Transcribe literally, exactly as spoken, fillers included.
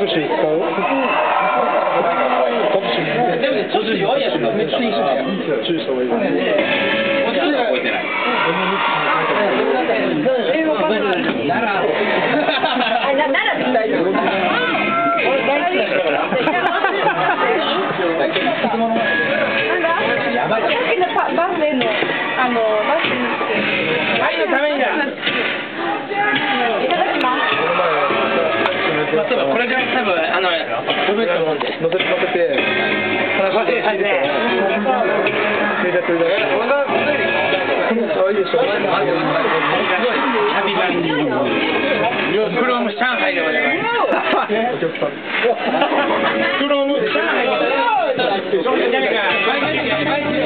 寿司使う？ でもね、ちょっと弱いやつがめっちゃいいしね。 注意した方がいい。 覚えてない。え、わかんない。なら。あ、な、ならって大丈夫。俺大好きだから。なんだ。やばい。さっきのパバスでのあのバスに。愛のためにだ。いただきます。まあ、これから多分あの飛ぶと思うんで。 乗せて乗せて。話して聞いてたら。めちゃくちゃ。俺が可愛いでしょ。 クローム上海でございます。 お客さん。 クローム上海でございます。